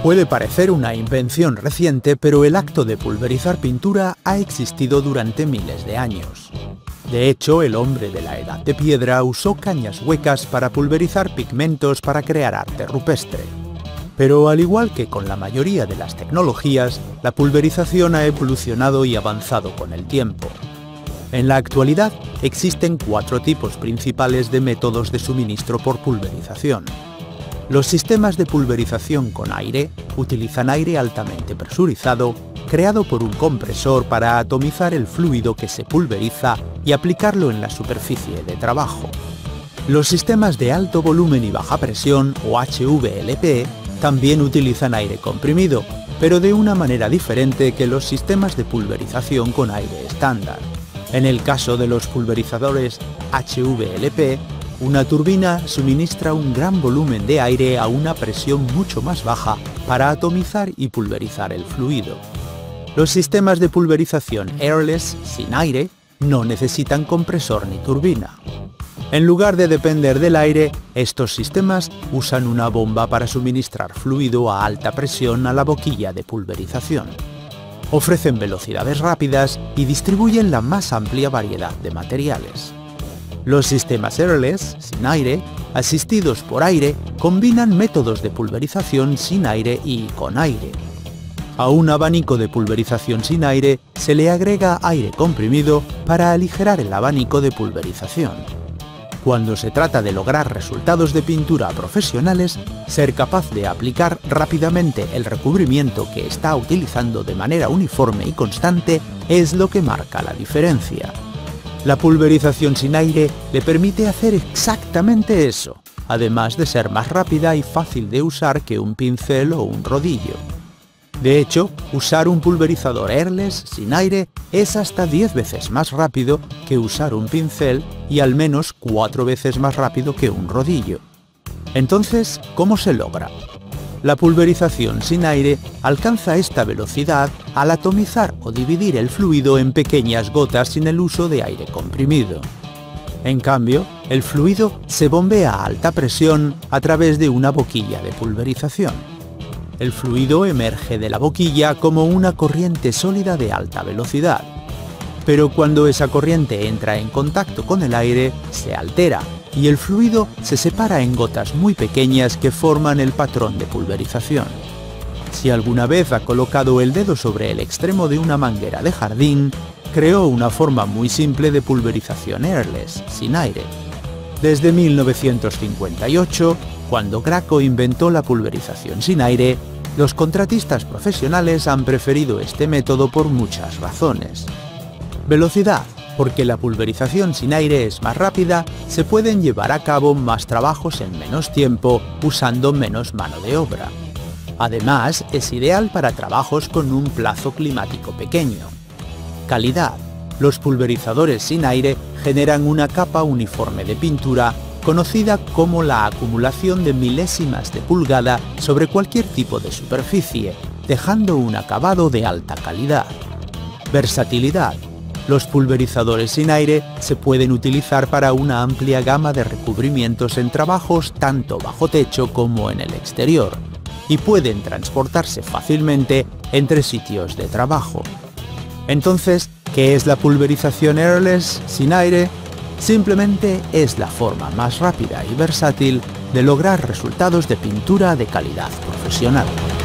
Puede parecer una invención reciente, pero el acto de pulverizar pintura ha existido durante miles de años. De hecho, el hombre de la Edad de Piedra usó cañas huecas para pulverizar pigmentos para crear arte rupestre. Pero al igual que con la mayoría de las tecnologías, la pulverización ha evolucionado y avanzado con el tiempo. En la actualidad, existen 4 tipos principales de métodos de suministro por pulverización. Los sistemas de pulverización con aire utilizan aire altamente presurizado, creado por un compresor para atomizar el fluido que se pulveriza y aplicarlo en la superficie de trabajo. Los sistemas de alto volumen y baja presión, o HVLP, también utilizan aire comprimido, pero de una manera diferente que los sistemas de pulverización con aire estándar. En el caso de los pulverizadores HVLP, una turbina suministra un gran volumen de aire a una presión mucho más baja para atomizar y pulverizar el fluido. Los sistemas de pulverización airless, sin aire, no necesitan compresor ni turbina. En lugar de depender del aire, estos sistemas usan una bomba para suministrar fluido a alta presión a la boquilla de pulverización. Ofrecen velocidades rápidas y distribuyen la más amplia variedad de materiales. Los sistemas airless, sin aire, asistidos por aire, combinan métodos de pulverización sin aire y con aire. A un abanico de pulverización sin aire se le agrega aire comprimido para aligerar el abanico de pulverización. Cuando se trata de lograr resultados de pintura profesionales, ser capaz de aplicar rápidamente el recubrimiento que está utilizando de manera uniforme y constante es lo que marca la diferencia. La pulverización sin aire le permite hacer exactamente eso, además de ser más rápida y fácil de usar que un pincel o un rodillo. De hecho, usar un pulverizador airless sin aire es hasta 10 veces más rápido que usar un pincel y al menos 4 veces más rápido que un rodillo. Entonces, ¿cómo se logra? La pulverización sin aire alcanza esta velocidad al atomizar o dividir el fluido en pequeñas gotas sin el uso de aire comprimido. En cambio, el fluido se bombea a alta presión a través de una boquilla de pulverización. El fluido emerge de la boquilla como una corriente sólida de alta velocidad. Pero cuando esa corriente entra en contacto con el aire, se altera y el fluido se separa en gotas muy pequeñas que forman el patrón de pulverización. Si alguna vez ha colocado el dedo sobre el extremo de una manguera de jardín, creó una forma muy simple de pulverización airless, sin aire. Desde 1958, cuando Graco inventó la pulverización sin aire, los contratistas profesionales han preferido este método por muchas razones. Velocidad. Porque la pulverización sin aire es más rápida, se pueden llevar a cabo más trabajos en menos tiempo, usando menos mano de obra. Además, es ideal para trabajos con un plazo climático pequeño. Calidad. Los pulverizadores sin aire generan una capa uniforme de pintura, conocida como la acumulación de milésimas de pulgada sobre cualquier tipo de superficie, dejando un acabado de alta calidad. Versatilidad. Los pulverizadores sin aire se pueden utilizar para una amplia gama de recubrimientos en trabajos tanto bajo techo como en el exterior, y pueden transportarse fácilmente entre sitios de trabajo. Entonces, ¿qué es la pulverización airless sin aire? Simplemente es la forma más rápida y versátil de lograr resultados de pintura de calidad profesional.